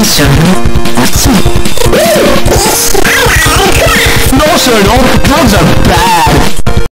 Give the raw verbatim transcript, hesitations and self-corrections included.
sir, that's it. No sir, no, drugs are bad.